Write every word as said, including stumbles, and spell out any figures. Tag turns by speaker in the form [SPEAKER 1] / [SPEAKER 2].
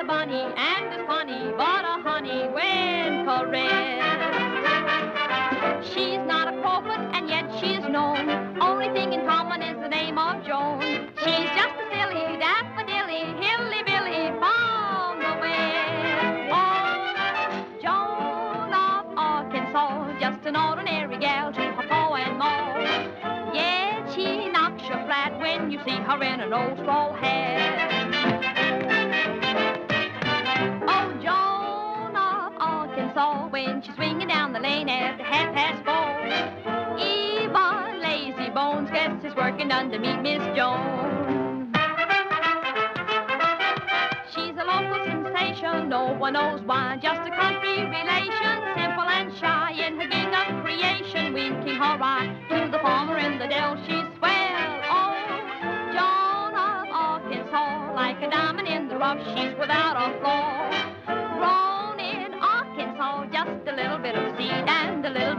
[SPEAKER 1] a bunny and is funny, but a honey when caressed. She's not a prophet and yet she's known. Only thing in common is the name of Joan. She's just a silly, daffodilly, hilly-billy from the west. Oh, Joan of Arkansas, just an ordinary gal to her pa and ma. Yeah, she knocks you flat when you see her in an old straw hat. Oh, Joan of Arkansas, when she's swinging down the lane after half past four. Even lazy bones gets his working done to meet Miss Joan. She's a local sensation, no one knows why. Just a country relation, simple and shy in her gingham creation, winking her eye to the farmer in the dell. She's swell, oh, Joan of Arkansas, like a diamond in the rough. She's without a flaw. Grown in Arkansas, just a little bit of seed and a little